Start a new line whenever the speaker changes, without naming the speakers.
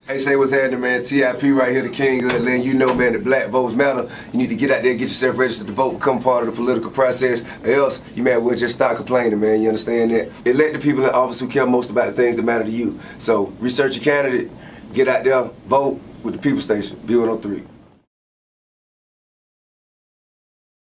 Hey, say what's happening, man. TIP right here, the king of it, letting you know, man, that black votes matter. You need to get out there, get yourself registered to vote, become part of the political process, or else you may as well just stop complaining, man. You understand that? Elect the people in office who care most about the things that matter to you. So research your candidate, get out there, vote with the People Station, B103.